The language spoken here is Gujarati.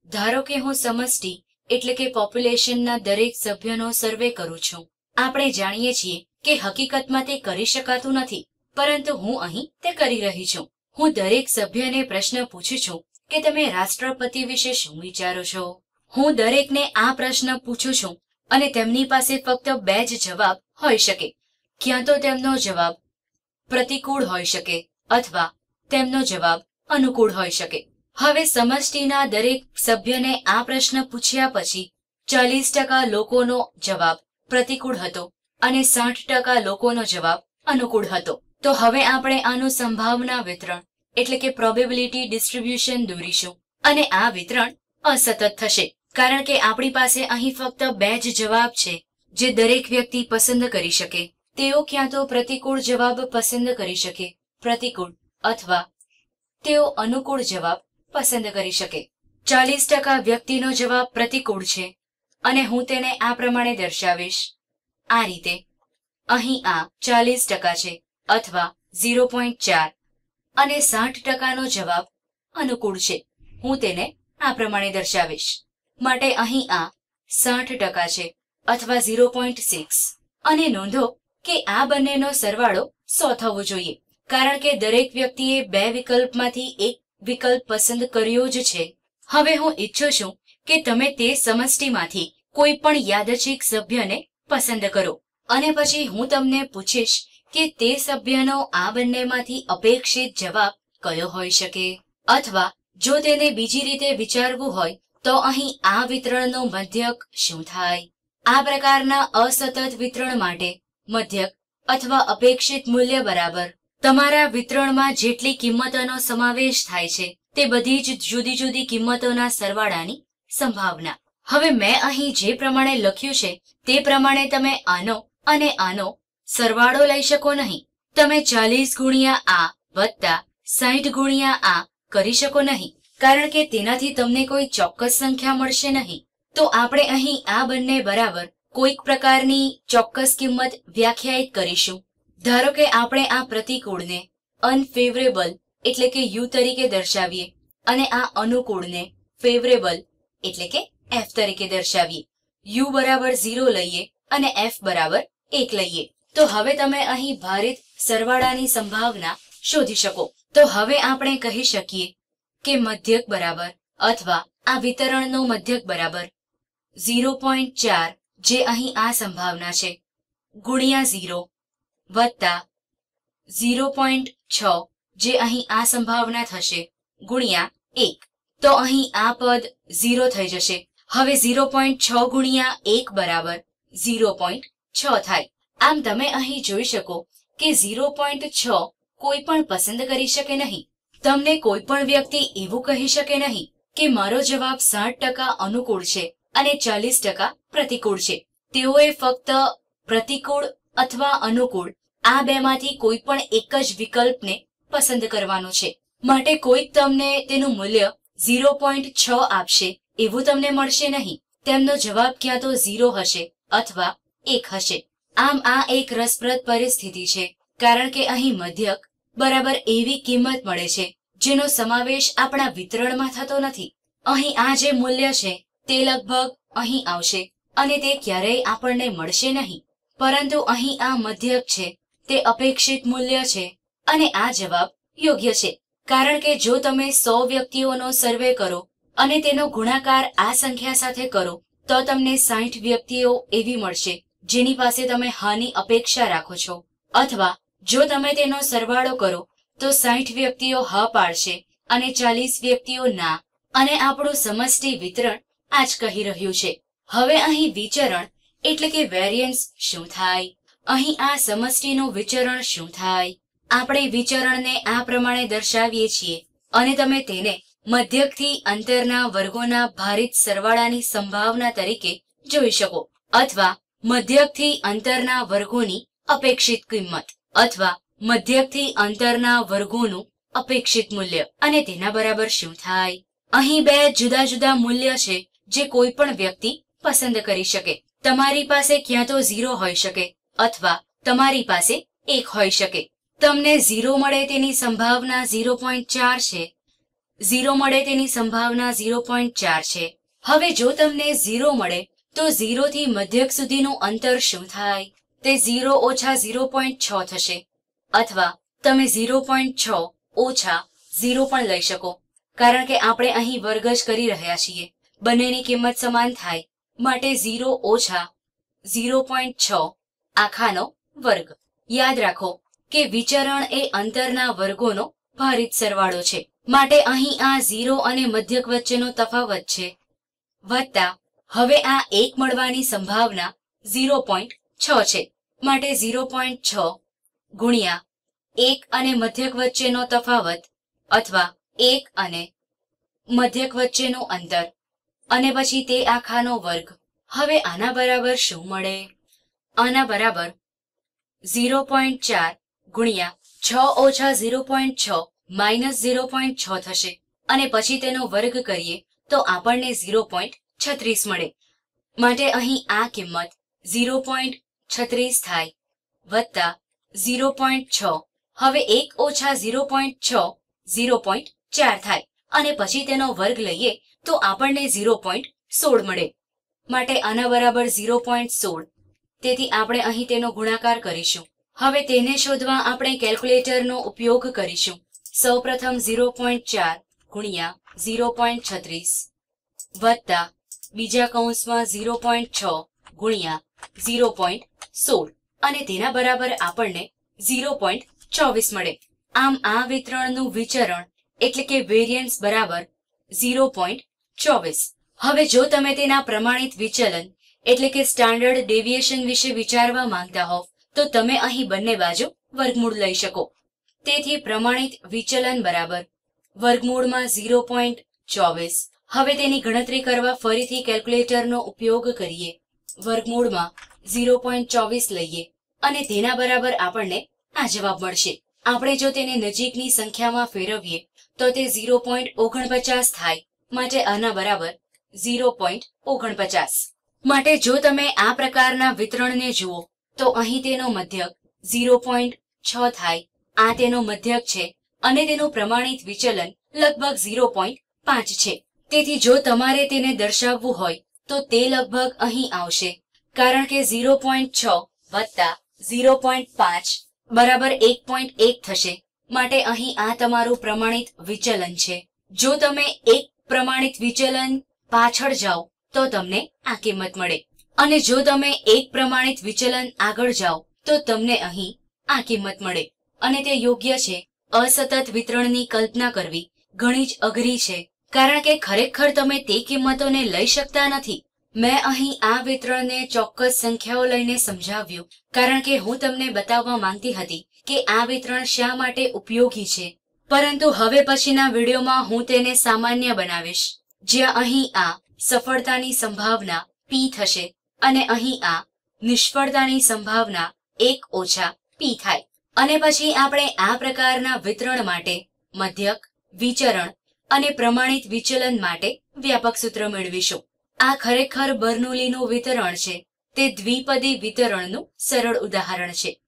ધારો કે હું સમષ્ટિ એટલે કે પોપ્યુલેશનના દરેક સભ્યનો સર્વે કરું છું. આપણે જાણીએ છીએ કે હકીકતમાં તે કરી શકાતું નથી, પરંતુ હું અહીં તે કરી રહી છું. હું દરેક સભ્યને પ્રશ્ન પૂછું છું કે તમે રાષ્ટ્રપતિ વિશે શું વિચારો છો. હું દરેકને આ પ્રશ્ન પૂછું છું અને તેમની પાસે ફક્ત 2 જ જવાબ હોઈ શકે. ક્યાં તો તેમનો જવાબ પ્રતિકૂળ હોઈ શકે અથવા તેમનો જવાબ અનુકૂળ હોઈ શકે. હવે સમષ્ટિના દરેક સભ્યને આ પ્રશ્ન પૂછ્યા પછી 40% લોકોનો જવાબ પ્રતિકૂળ હતો અને 60% લોકોનો જવાબ અનુકૂળ હતો. તો હવે આપણે આનું સંભાવના વિતરણ એટલે કે પ્રોબેબિલિટી ડિસ્ટ્રીબ્યુશન દોરીશું અને આ વિતરણ અસતત થશે, કારણ કે આપણી પાસે અહીં ફક્ત 2 જ જવાબ છે જે દરેક વ્યક્તિ પસંદ કરી શકે. તેઓ ક્યાં તો પ્રતિકૂળ જવાબ પસંદ કરી શકે, પ્રતિકૂળ, અથવા તેઓ અનુકૂળ જવાબ પસંદ કરી શકે. 40% વ્યક્તિનો જવાબ પ્રતિકૂળ છે અને હું તેને આ પ્રમાણે દર્શાવીશ. આ રીતે અહીં આ 40% છે અથવા 0.4 અને 60%નો જવાબ અનુકૂળ છે. હું તેને આ પ્રમાણે દર્શાવીશ. માટે અહીં આ 60% છે અથવા 0.6. અને નોંધો કે આ બંનેનો સરવાળો 100 થવો જોઈએ, કારણ કે દરેક વ્યક્તિએ 2 વિકલ્પમાંથી એક વિકલ્પ પસંદ કર્યો જ છે. હવે હું ઈચ્છું છું કે તમે તે સમષ્ટિમાંથી કોઈ પણ યાદચ્છિક સભ્યને પસંદ કરો અને પછી હું તમને પૂછીશ કે તે સભ્યનો આ બંનેમાંથી અપેક્ષિત જવાબ કયો હોઈ શકે. અથવા જો તેને બીજી રીતે વિચારવું હોય તો અહીં આ વિતરણનો મધ્યક શું થાય. આ પ્રકારના અસતત વિતરણ માટે મધ્યક અથવા અપેક્ષિત મૂલ્ય બરાબર તમારા વિતરણમાં જેટલી કિંમતોનો સમાવેશ થાય છે તે બધી જ જુદી જુદી કિંમતોના સરવાળાની સંભાવના. હવે મેં અહીં જે પ્રમાણે લખ્યું છે તે પ્રમાણે તમે આનો અને આનો સરવાળો લઈ શકો નહીં. તમે 40 ગુણ્યા આ વત્તા 60 ગુણ્યા આ કરી શકો નહીં, કારણ કે તેનાથી તમને કોઈ ચોક્કસ સંખ્યા મળશે નહીં. તો આપણે અહીં આ બંને બરાબર કોઈક પ્રકારની ચોક્કસ કિંમત વ્યાખ્યાયિત કરીશું. ધારો કે આપણે આ પ્રતિકૂળને અનફેવરેબલ એટલે કે યુ તરીકે દર્શાવીએ અને આ અનુકૂળને ફેવરેબલ એટલે કે એફ તરીકે દર્શાવીએ. યુ બરાબર 0 લઈએ અને એફ બરાબર 1 લઈએ. તો હવે તમે અહીં ભારિત સરવાળાની સંભાવના શોધી શકો. તો હવે આપણે કહી શકીએ કે મધ્યક બરાબર અથવા આ વિતરણનો મધ્યક બરાબર 0.4 જે અહીં આ સંભાવના છે ગુણ્યા 0 વત્તા 0.6 જે અહીં આ સંભાવના થશે ગુણ્યા 1. તો અહીં આ પદ 0 થઈ જશે. હવે 0.6 ગુણ્યા 1 બરાબર 0.6 થાય. આમ તમે અહીં જોઈ શકો કે 0.6 કોઈ પણ પસંદ કરી શકે નહીં. તમને કોઈ પણ વ્યક્તિ એવું કહી શકે નહીં કે મારો જવાબ 60% અનુકૂળ છે અને 40% પ્રતિકૂળ છે. તેઓએ ફક્ત પ્રતિકૂળ અથવા અનુકૂળ આ બેમાંથી કોઈ પણ એક જ વિકલ્પને પસંદ કરવાનો છે. માટે કોઈક તમને તેનું મૂલ્ય 0.6 આપશે એવું તમને મળશે નહીં. તેમનો જવાબ ક્યાં તો 0 હશે અથવા 1 હશે. આમ આ એક રસપ્રદ પરિસ્થિતિ છે, કારણ કે અહીં મધ્યક બરાબર એવી કિંમત મળે છે જેનો સમાવેશ આપણા વિતરણમાં થતો નથી. અહીં આ જે મૂલ્ય છે તે લગભગ અહીં આવશે અને તે ક્યારેય આપણને મળશે નહીં. પરંતુ અહીં આ મધ્યક છે, તે અપેક્ષિત મૂલ્ય છે અને આ જવાબ યોગ્ય છે, કારણ કે જો તમે 100 વ્યક્તિઓનો સર્વે કરો અને તેનો ગુણાકાર આ સંખ્યા સાથે કરો તો તમને 60 વ્યક્તિઓ એવી મળશે જેની પાસે તમે હાની અપેક્ષા રાખો છો. અથવા જો તમે તેનો સરવાળો કરો તો 60 વ્યક્તિઓ હા પાડશે અને 40 વ્યક્તિઓ ના. અને આપણું સમષ્ટિ વિતરણ આ જ કહી રહ્યું છે. હવે અહીં વિચરણ એટલે કે વેરિયન્સ શું થાય. અહીં આ સમષ્ટિનું વિચરણ શું થાય. આપણે વિચરણને આ પ્રમાણે દર્શાવીએ છીએ અને તમે તેને મધ્યકથી અંતરના વર્ગોના ભારિત સરવાળાની સંભાવના તરીકે જોઈ શકો, અથવા મધ્યકથી અંતરના વર્ગોની અપેક્ષિત કિંમત, અથવા મધ્યકથી અંતરના વર્ગોનું અપેક્ષિત મૂલ્ય. અને તેના બરાબર શું થાય. અહીં 2 જુદા જુદા મૂલ્ય છે જે કોઈ પણ વ્યક્તિ પસંદ કરી શકે. તમારી પાસે ક્યાં તો 0 હોઈ શકે અથવા તમારી પાસે 1 હોઈ શકે. તમને 0 મળે તેની સંભાવના 0.4 છે 0 મળે તેની સંભાવના 0.4 છે. હવે જો તમને 0 મળે તો 0 થી મધ્યક સુધીનું અંતર શું થાય? તે 0 ઓછા 0.6 થશે, અથવા તમે 0.6 ઓછા 0 પણ લઈ શકો, કારણ કે આપણે અહીં વર્ગ જ કરી રહ્યા છીએ. બંનેની કિંમત સમાન થાય માટે 0 ઓછા 0.6 આખાનો વર્ગ. યાદ રાખો કે વિચરણ એ અંતરના વર્ગોનો ભારિત સરવાળો છે, માટે અહીં આ 0 અને મધ્યક વચ્ચેનો તફાવત છે, વત્તા હવે આ 1 મળવાની સંભાવના 0.6 છે, માટે 0.6 ગુણ્યા 1 અને મધ્યક વચ્ચેનો તફાવત અથવા 1 અને મધ્યક વચ્ચેનું અંતર અને પછી તે આખાનો વર્ગ. હવે આના બરાબર શું મળે? આના બરાબર 0.4 ગુણ્યા 6 ઓછા 0.6 માઇનસ 0.6 થશે, અને પછી તેનો વર્ગ કરીએ તો આપણને 0.36 મળે, માટે અહીં આ કિંમત 0.36 થાય, વત્તા 0.6. હવે 1 ઓછા 0.6 0.4 થાય, અને પછી તેનો વર્ગ લઈએ તો આપણને 0.16 મળે, માટે આના બરાબર 0.16. તેથી આપણે અહીં તેનો ગુણાકાર કરીશું. હવે તેને શોધવા આપણે કેલ્ક્યુલેટરનો ઉપયોગ કરીશું. સૌપ્રથમ 0.4 ગુણ્યા 0.36 વત્તા બીજા કૌંસમાં 0.6 ગુણ્યા 0.16, અને તેના બરાબર આપણને 0.24 મળે. આમ આ વિતરણનું વિચરણ એટલે કે વેરિયન્સ બરાબર 0.24. હવે જો તમે તેના પ્રમાણિત વિચલન એટલે કે સ્ટાન્ડર્ડ ડેવિએશન વિશે વિચારવા માંગતા હોવ તો તમે અહીં બંને બાજુ વર્ગમૂળ લઈ શકો. તેથી પ્રમાણિત વિચલન બરાબર વર્ગમૂળમાં 0.24. હવે તેની ગણતરી કરવા ફરીથી કેલ્ક્યુલેટરનો ઉપયોગ કરીએ. વર્ગમૂળમાં 0.24 લઈએ અને તેના બરાબર આપણને આ જવાબ મળશે. આપણે જો તેને નજીકની સંખ્યામાં ફેરવીએ તો તે 0.49 થાય, માટે આના બરાબર 0.49. માટે જો તમે આ પ્રકારના વિતરણને જુઓ તો અહીં તેનો મધ્યક 0.6 થાય. આ તેનો મધ્યક છે અને તેનું પ્રમાણિત વિચલન લગભગ 0.5 છે. તેથી જો તમારે તેને દર્શાવવું હોય તો તે લગભગ અહીં આવશે, કારણ કે 0.6 વત્તા 0.5 બરાબર 1.1 થશે, માટે અહીં આ તમારું પ્રમાણિત વિચલન છે. જો તમે એક પ્રમાણિત વિચલન પાછળ જાઓ તો તમને આ કિંમત મળે, અને જો તમે એક પ્રમાણિત વિચલન આગળ જાઓ તો તમને અહીં આ કિંમત મળે. અને તે યોગ્ય છે. અસતત વિતરણની કલ્પના કરવી ઘણી જ અઘરી છે, કારણ કે ખરેખર તમે તે કિંમતોને લઈ શકતા નથી. મેં અહીં આ વિતરણને ચોક્કસ સંખ્યાઓ લઈને સમજાવ્યું, કારણ કે હું તમને બતાવવા માંગતી હતી કે આ વિતરણ શા માટે ઉપયોગી છે. પરંતુ હવે પછીના વિડીયોમાં હું તેને સામાન્ય બનાવીશ, જ્યાં અહીં આ સફળતાની સંભાવના p થશે અને અહીં આ નિષ્ફળતાની સંભાવના 1 ઓછા p થાય. અને પછી આપણે આ પ્રકારના વિતરણ માટે મધ્યક, વિચરણ અને પ્રમાણિત વિચલન માટે વ્યાપક સૂત્ર મેળવીશું. આ ખરેખર બર્નોલીનું વિતરણ છે. તે દ્વિપદી વિતરણનું સરળ ઉદાહરણ છે.